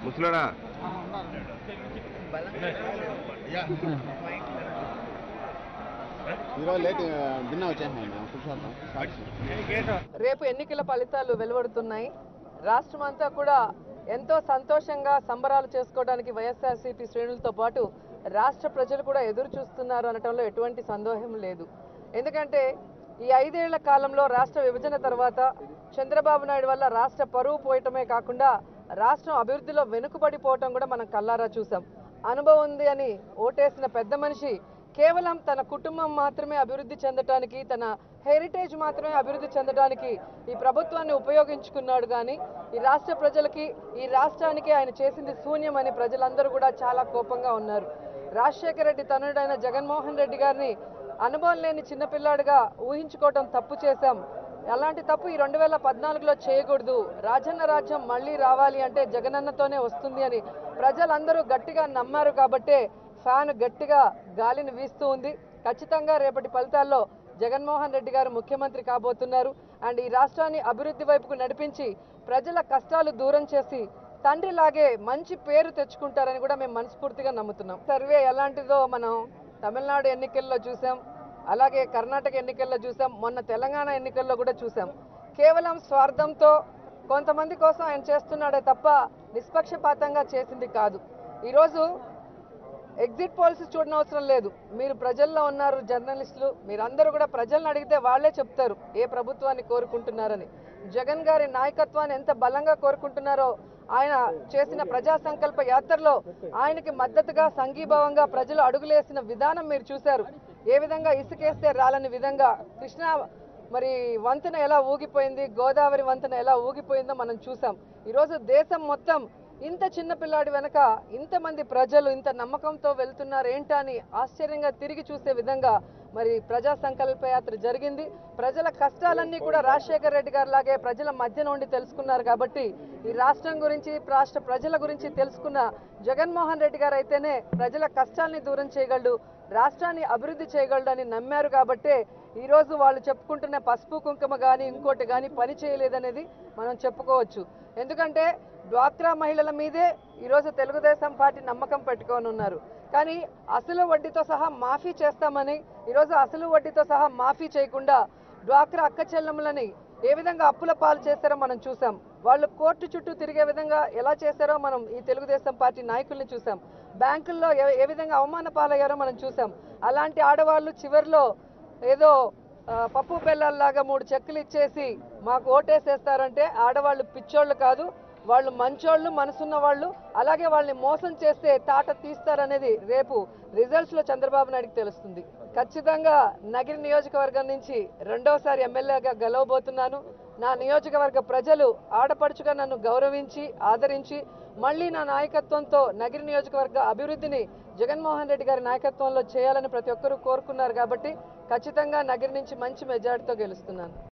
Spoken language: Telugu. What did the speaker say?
ముసలోడా రేపు ఎన్నికల ఫలితాలు వెలువడుతున్నాయి. రాష్ట్రమంతా కూడా ఎంతో సంతోషంగా సంబరాలు చేసుకోవడానికి వైఎస్ఆర్సీపీ శ్రేణులతో పాటు రాష్ట్ర ప్రజలు కూడా ఎదురు చూస్తున్నారు అనటంలో ఎటువంటి సందేహం లేదు. ఎందుకంటే ఈ 5 ఏళ్ల కాలంలో రాష్ట్ర విభజన తర్వాత చంద్రబాబు నాయుడు వల్ల రాష్ట్ర పరువు పోయటమే కాకుండా రాష్ట్రం అభివృద్ధిలో వెనుకబడిపోవటం కూడా మనం కల్లారా చూసాం. అనుభవం ఉంది అని ఓటేసిన పెద్ద మనిషి కేవలం తన కుటుంబం మాత్రమే అభివృద్ధి చెందడానికి, తన హెరిటేజ్ మాత్రమే అభివృద్ధి చెందడానికి ఈ ప్రభుత్వాన్ని ఉపయోగించుకున్నాడు. కానీ ఈ రాష్ట్ర ప్రజలకి, ఈ రాష్ట్రానికి ఆయన చేసింది శూన్యమని ప్రజలందరూ కూడా చాలా కోపంగా ఉన్నారు. రాజశేఖర రెడ్డి తనయుడైన జగన్మోహన్ రెడ్డి గారిని అనుభవం లేని చిన్నపిల్లాడిగా ఊహించుకోవటం తప్పు చేశాం. అలాంటి తప్పు ఈ 2014లో చేయకూడదు. రాజన్న రాజ్యం మళ్ళీ రావాలి అంటే జగనన్నతోనే వస్తుంది అని ప్రజలందరూ గట్టిగా నమ్మారు. కాబట్టే ఫ్యాన్ గట్టిగా గాలిని వీస్తూ ఉంది. ఖచ్చితంగా రేపటి ఫలితాల్లో జగన్మోహన్ రెడ్డి గారు ముఖ్యమంత్రి కాబోతున్నారు. అండ్ ఈ రాష్ట్రాన్ని అభివృద్ధి వైపుకు నడిపించి ప్రజల కష్టాలు దూరం చేసి తండ్రిలాగే మంచి పేరు తెచ్చుకుంటారని కూడా మేము మనస్ఫూర్తిగా నమ్ముతున్నాం. సర్వే ఎలాంటిదో మనం తమిళనాడు ఎన్నికల్లో చూసాం, అలాగే కర్ణాటక ఎన్నికల్లో చూసాం, మొన్న తెలంగాణ ఎన్నికల్లో కూడా చూసాం. కేవలం స్వార్థంతో కొంతమంది కోసం ఆయన చేస్తున్నాడే తప్ప నిష్పక్షపాతంగా చేసింది కాదు. ఈరోజు ఎగ్జిట్ పోల్స్ చూడనవసరం లేదు. మీరు ప్రజల్లో ఉన్నారు, జర్నలిస్టులు, మీరందరూ కూడా ప్రజలను అడిగితే వాళ్లే చెప్తారు ఏ ప్రభుత్వాన్ని కోరుకుంటున్నారని. జగన్ గారి నాయకత్వాన్ని ఎంత బలంగా కోరుకుంటున్నారో, ఆయన చేసిన ప్రజా సంకల్ప యాత్రలో ఆయనకి మద్దతుగా సంఘీభావంగా ప్రజలు అడుగులేసిన విధానం మీరు చూశారు. ఏ విధంగా ఇసుకేస్తే రాలని విధంగా కృష్ణా మరి వంతెన ఎలా ఊగిపోయింది, గోదావరి వంతెన ఎలా ఊగిపోయిందో మనం చూసాం. ఈరోజు దేశం మొత్తం ఇంత చిన్న పిల్లాడి వెనక ఇంతమంది ప్రజలు ఇంత నమ్మకంతో వెళ్తున్నారు ఏంటా అని ఆశ్చర్యంగా తిరిగి చూసే విధంగా మరి ప్రజా సంకల్ప యాత్ర జరిగింది. ప్రజల కష్టాలన్నీ కూడా రాజశేఖర రెడ్డి గారి లాగే ప్రజల మధ్య నుండి తెలుసుకున్నారు. కాబట్టి ఈ రాష్ట్రం గురించి, రాష్ట్ర ప్రజల గురించి తెలుసుకున్న జగన్మోహన్ రెడ్డి గారు అయితేనే ప్రజల కష్టాల్ని దూరం చేయగలడు, రాష్ట్రాన్ని అభివృద్ధి చేయగలడు అని నమ్మారు. కాబట్టే ఈరోజు వాళ్ళు చెప్పుకుంటున్న పసుపు కుంకుమ కానీ ఇంకోటి కానీ పని చేయలేదనేది మనం చెప్పుకోవచ్చు. ఎందుకంటే డ్వాక్రా మహిళల మీదే ఈరోజు తెలుగుదేశం పార్టీ నమ్మకం పెట్టుకొని ఉన్నారు. కానీ అసలు వడ్డీతో సహా మాఫీ చేస్తామని ఈరోజు అసలు వడ్డీతో సహా మాఫీ చేయకుండా డ్వాక్రా అక్క చెల్లెమ్మలని ఏ విధంగా అప్పుల పాలు చేస్తారో మనం చూసాం. వాళ్ళు కోర్టు చుట్టూ తిరిగే విధంగా ఎలా చేశారో మనం ఈ తెలుగుదేశం పార్టీ నాయకుల్ని చూసాం. బ్యాంకుల్లో ఏ విధంగా అవమాన పాలయ్యారో మనం చూసాం. అలాంటి ఆడవాళ్ళు చివరిలో ఏదో పప్పు బెల్లాల్లాగా 3 చెక్కులు ఇచ్చేసి మాకు ఓటేసేస్తారంటే ఆడవాళ్ళు పిచ్చోళ్ళు కాదు, వాళ్ళు మంచోళ్ళు, మనసున్న వాళ్ళు. అలాగే వాళ్ళని మోసం చేస్తే తాట తీస్తారనేది రేపు రిజల్ట్స్లో చంద్రబాబు నాయుడుకి తెలుస్తుంది. ఖచ్చితంగా నగిరి నియోజకవర్గం నుంచి రెండోసారి ఎమ్మెల్యేగా గెలవబోతున్నాను. నా నియోజకవర్గ ప్రజలు ఆడపడుచుగా నన్ను గౌరవించి ఆదరించి మళ్ళీ నా నాయకత్వంతో నగిరి నియోజకవర్గ అభివృద్ధిని జగన్మోహన్ రెడ్డి గారి నాయకత్వంలో చేయాలని ప్రతి ఒక్కరూ కోరుకున్నారు. కాబట్టి ఖచ్చితంగా నగిరి నుంచి మంచి మెజార్టీతో గెలుస్తున్నాను.